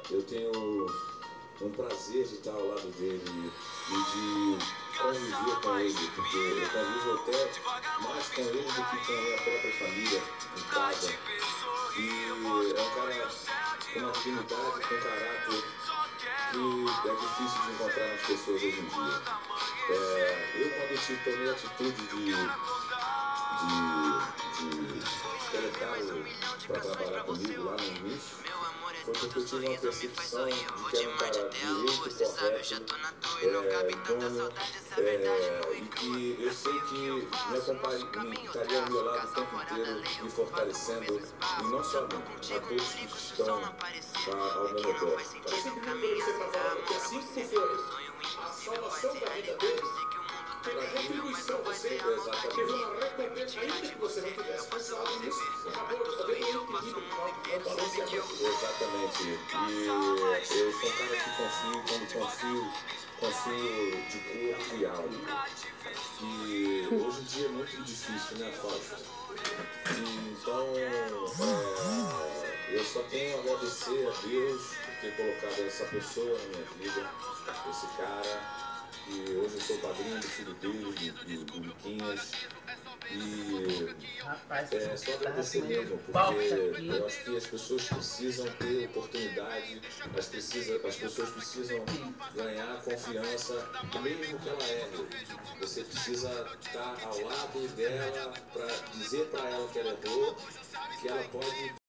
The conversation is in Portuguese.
eu tenho um prazer de estar ao lado dele e de conviver com ele, porque eu convivo até mais com ele do que com a minha própria família em casa. E é um cara com uma dignidade, com um caráter que é difícil de encontrar nas pessoas hoje em dia. Eu, quando tomei a atitude de colocá-lo para trabalhar comigo lá no início, foi porque eu tive uma percepção de que era um cara direito, correto, dono, e que eu sei que estaria ao meu lado o tempo inteiro, me fortalecendo, e não só a mim, a todos que estão ao meu redor. Você está falando que assim que for a salvação da vida dele, teve retribuição, você teve uma recompensa, ainda que você não tivesse pensado nisso, acabou de fazer um equilíbrio, um balanceamento. Exatamente. E eu sou um cara que confio de corpo e alma. E hoje em dia é muito difícil, né, Fausto? Então, eu só tenho a agradecer a Deus por ter colocado essa pessoa na minha vida, esse cara. E hoje eu sou padrinho do filho dele, do Luquinhas. E é só agradecer mesmo, porque eu acho que as pessoas precisam ter oportunidade, as pessoas precisam ganhar confiança, mesmo que ela erre. Você precisa estar ao lado dela para dizer para ela que ela errou, que ela pode